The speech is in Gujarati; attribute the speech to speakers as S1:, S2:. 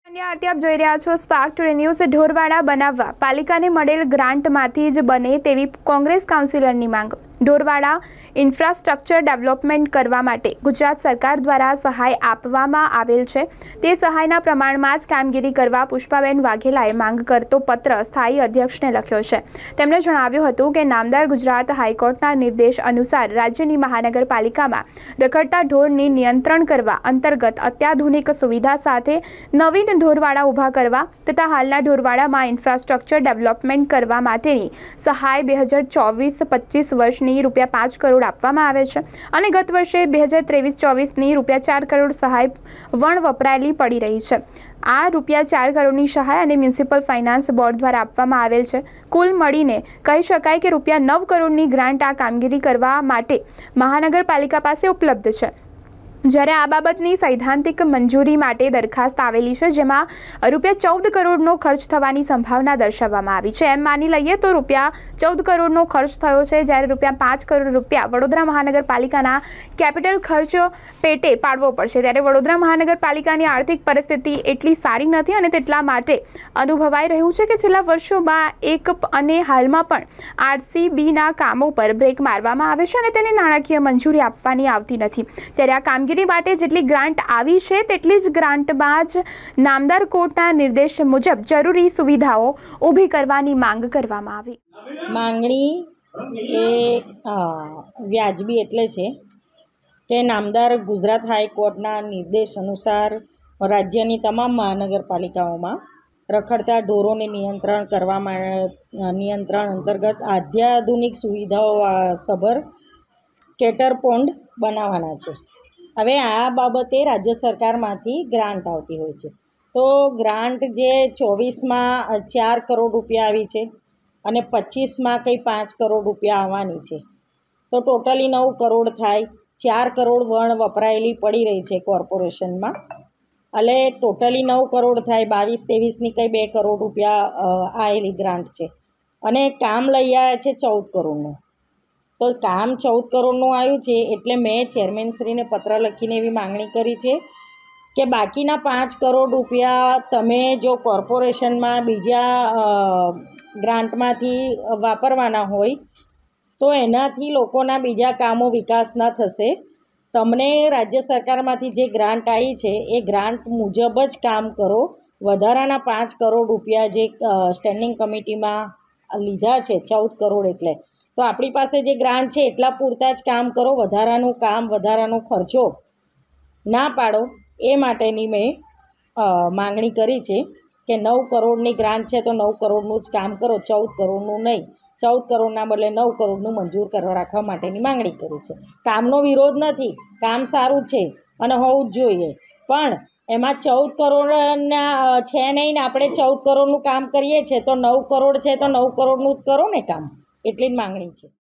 S1: આરતી આપ જોઈ રહ્યા છો સ્પાર્ક ટુડે ન્યૂઝ। ઢોરવાડા બનાવવા પાલિકાને મળેલ ગ્રાન્ટમાંથી જ બને તેવી કોંગ્રેસ કાઉન્સિલરની માંગ। ઢોરવાડા ઇન્ફ્રાસ્ટ્રક્ચર ડેવલપમેન્ટ કરવા માટે ગુજરાત સરકાર દ્વારા સહાય આપવામાં આવેલ છે। તે સહાયના પ્રમાણમાં જ કામગીરી કરવા પુષ્પાબેન વાઘેલાએ માંગ કરતો પત્ર સ્થાયી અધ્યક્ષને લખ્યો છે। તેમણે જણાવ્યું હતું કે નામદાર ગુજરાત હાઈકોર્ટના નિર્દેશ અનુસાર રાજ્યની મહાનગરપાલિકામાં રખડતા ઢોરની નિયંત્રણ કરવા અંતર્ગત અત્યાધુનિક સુવિધા સાથે નવીન ઢોરવાડા ઊભા કરવા તથા હાલના ઢોરવાડામાં ઇન્ફ્રાસ્ટ્રક્ચર ડેવલપમેન્ટ કરવા માટેની સહાય 2024-25 વર્ષની ₹5 કરોડ આપવામાં આવે છે અને ગત વર્ષે 2023-24ની ₹4 કરોડ સહાય વણ વપરાયેલી પડી રહી છે। આ ₹4 કરોડની સહાય અને મ્યુનિસિપલ ફાઇનાન્સ બોર્ડ દ્વારા આપવામાં આવેલ છે। કુલ મળીને કહી શકાય કે ₹9 કરોડની ગ્રાન્ટ આ કામગીરી કરવા માટે મહાનગરપાલિકા પાસે ઉપલબ્ધ છે। જ્યારે આ બાબતની સૈદ્ધાંતિક મંજૂરી માટે દરખાસ્ત આવેલી છે, જેમાં ₹14 કરોડનો ખર્ચ થવાની સંભાવના દર્શાવવામાં આવી છે। એમ માની લઈએ તો ₹14 કરોડનો ખર્ચ થયો છે, જ્યારે ₹5 કરોડ વડોદરા મહાનગરપાલિકાના કેપિટલ ખર્ચ પેટે પાડવો પડશે। ત્યારે વડોદરા મહાનગરપાલિકાની આર્થિક પરિસ્થિતિ એટલી સારી નથી અને તેટલા માટે અનુભવાઈ રહ્યું છે કે છેલ્લા વર્ષોમાં અને હાલમાં પણ આરસીબીના કામો પર બ્રેક મારવામાં આવે છે અને તેને નાણાકીય મંજૂરી આપવાની આવતી નથી। ત્યારે આ કામગીરી માટે જેટલી ગ્રાન્ટ આવી છે તેટલી જ ગ્રાન્ટમાં જ નામદાર કોર્ટના નિર્દેશ મુજબ જરૂરી સુવિધાઓ ઊભી કરવાની માંગ કરવામાં આવી।
S2: માંગણી એ વ્યાજબી એટલે છે કે નામદાર ગુજરાત હાઈકોર્ટના નિર્દેશ અનુસાર રાજ્યની તમામ મહાનગરપાલિકાઓમાં રખડતા ઢોરોને નિયંત્રણ અંતર્ગત અત્યાધુનિક સુવિધાઓ સભર કેટર પોન્ડ બનાવવાના છે। હવે આ બાબતે રાજ્ય સરકારમાંથી ગ્રાન્ટ આવતી હોય છે, તો ગ્રાન્ટ જે 24માં ₹4 કરોડ આવી છે અને 25માં કંઈ ₹5 કરોડ આવવાની છે, તો ટોટલી 9 કરોડ થાય। 4 કરોડ વણ વપરાયેલી પડી રહી છે કોર્પોરેશનમાં, એટલે ટોટલી 9 કરોડ થાય। 22-23ની કંઈ ₹2 કરોડ આવેલી ગ્રાન્ટ છે અને કામ લઈ આવ્યા છે 14 કરોડનું। તો કામ 14 કરોડનું આવ્યું છે, એટલે મેં ચેરમેનશ્રીને પત્ર લખીને એવી માંગણી કરી છે કે બાકીના ₹5 કરોડ તમે જો કોર્પોરેશનમાં બીજા ગ્રાન્ટમાંથી વાપરવાના હોય તો એનાથી લોકોના બીજા કામો વિકાસના થશે। તમને રાજ્ય સરકારમાંથી જે ગ્રાન્ટ આવી છે એ ગ્રાન્ટ મુજબ જ કામ કરો। વધારાના ₹5 કરોડ જે સ્ટેન્ડિંગ કમિટીમાં લીધા છે 14 કરોડ એટલે, તો આપણી પાસે જે ગ્રાન્ટ છે એટલા પૂરતા જ કામ કરો। વધારાનું કામ, વધારાનો ખર્ચો ના પાડો, એ માટેની મેં માંગણી કરી છે કે 9 કરોડની ગ્રાન્ટ છે તો 9 કરોડનું જ કામ કરો, 14 કરોડનું નહીં। 14 કરોડના બદલે 9 કરોડનું મંજૂર રાખવા માટેની માંગણી કરી છે। કામનો વિરોધ નથી, કામ સારું છે અને હોવું જ જોઈએ, પણ એમાં 14 કરોડના છે નહીં ને આપણે 14 કરોડનું કામ કરીએ છીએ, તો 9 કરોડ છે તો 9 કરોડનું જ કરો ને કામ, એટલી જ માંગણી છે।